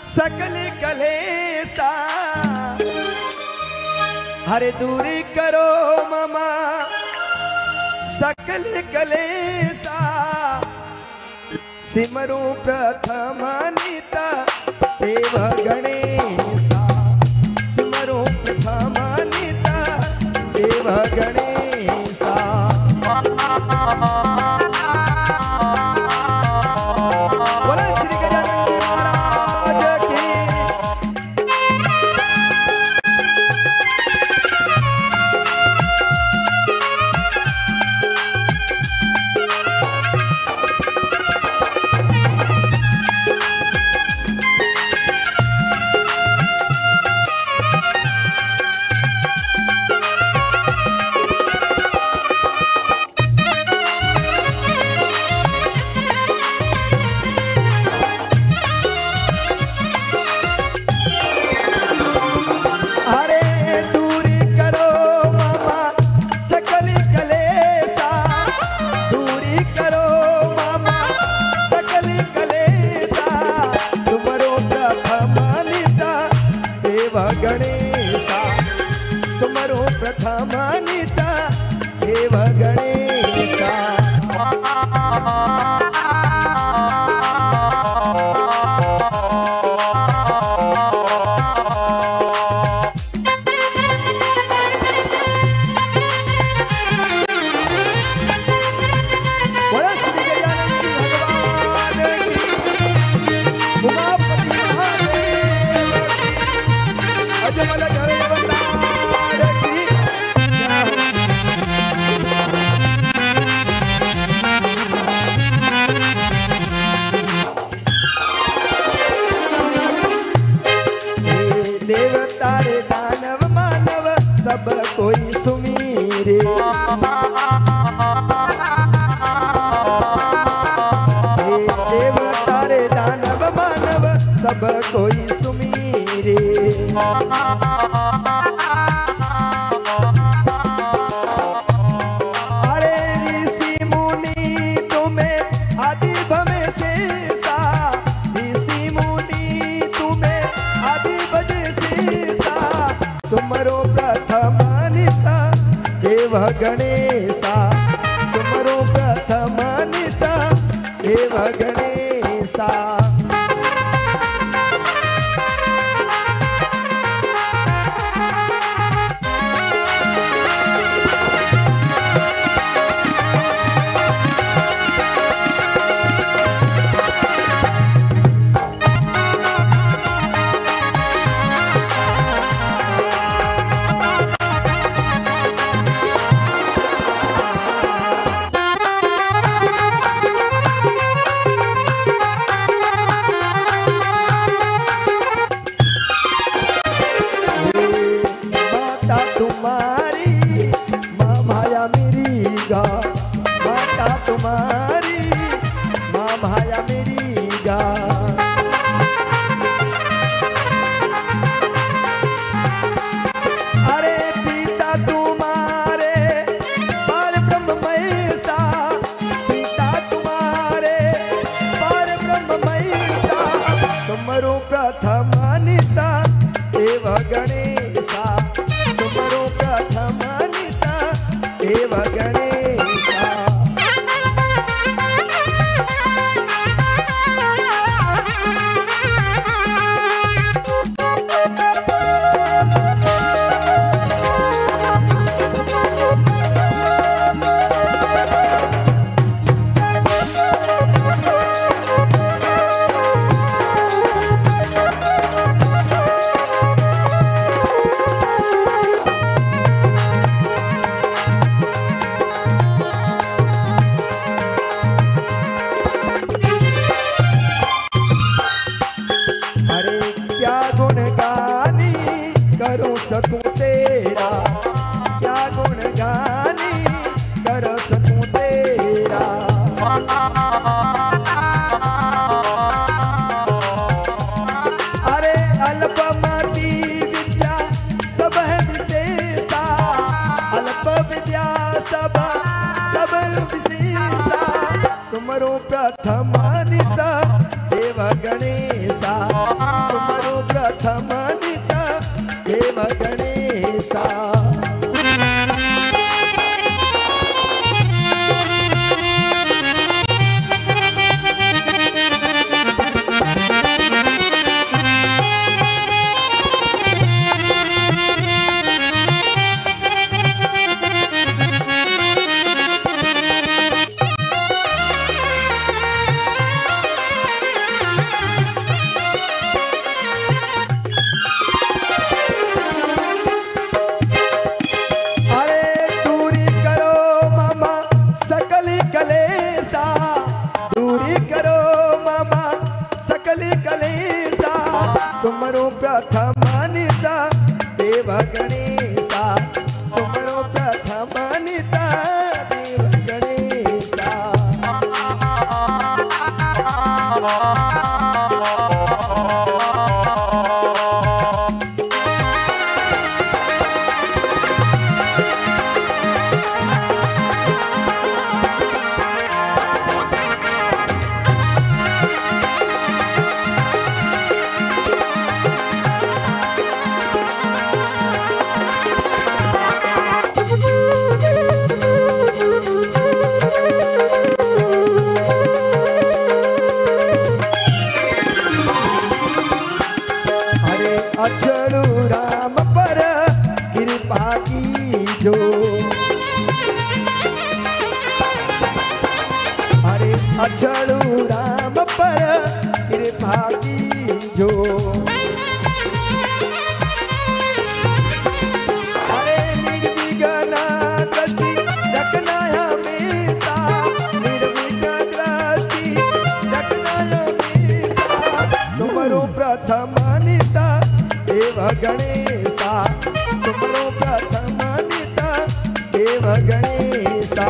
सकल कलेसा हरे दूरी करो ममा सकल कलेसा सिमरू प्रथम निता देव गणेशा सिमरू प्रथम निता देव गणेशा गणेशा सुमरो प्रथम निता देव गणेशा देवतारे दानव मानव सब कोई सुमीरे देवतारे दानव मानव सब कोई सुमीरे अरे ऋषि मुनि तुम्हें आदि भवे शेषा ऋषि मुनि तुम्हें आदि भवे सुमरो प्रथम निता देव गणेशा सुमरो प्रथम निता देव गणेशा तुम्हारी माँ माया मेरी गा माता तुम्हारी माँ माया मेरी गा अरे पिता तुम्हारे पर ब्रह्म महेशा पिता तुम्हारे पर ब्रह्म महेशा सुमरो प्रथम निता देव गणेशा सुमरो प्रथम निता देव गणेशा करो सकूं तेरा क्या गुण गानी कर सकूं तेरा अरे अल्पमती विद्या सब है विशेषा अल्प विद्या सब विशेषा सुमरो प्रथम निता देव गणेशा गणेशा। सुमरो प्रथमानिता देव गणेशा, सुमरो प्रथमानिता देव गणेशा। अछड़ू राम पर कृपा कीजो, अरे अछड़ू राम पर कृपा कीजो। अरे निर्विघ्न दृष्टि रखना हमेशा, निर्विघ्न दृष्टि रखना हमेशा। सुमरो प्रथमानिता देव गणेशा, सुमरो प्रथमानिता देव गणेशा।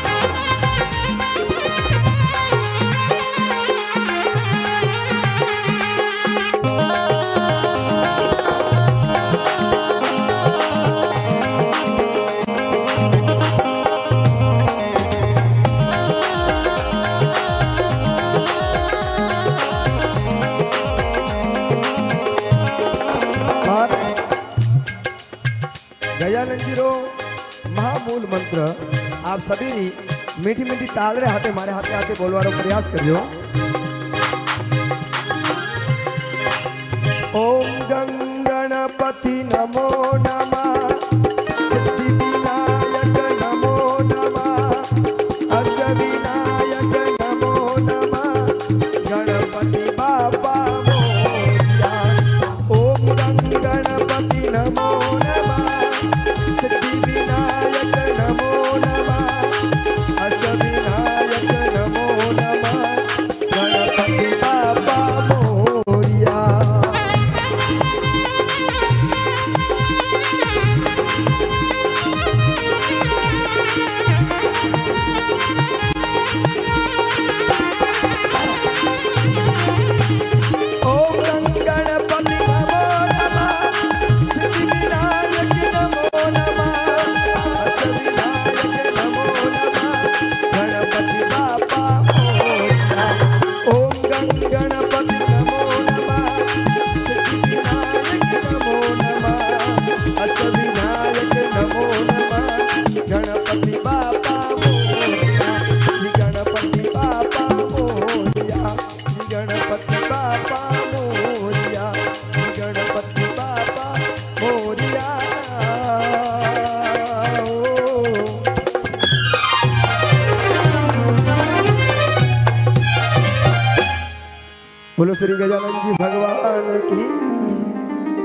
गजानन जी रो महामूल मंत्र आप सभी मीठी मीठी ताल रे हाथे मारे हाथे हाथे बोलवारो प्रयास करियो। ओम गणपति नमो नमः, सिद्धि विनायक नमो नमः, अष्ट विनायक नमो नमः, गणपति बाबा मोरया। ओम गणपति नमो नमः, सिद्धि विनायक नमो नमः, अष्ट विनायक नमो नमः, गणपति बाबा मोरया। बोलो श्री गजानन जी भगवान की।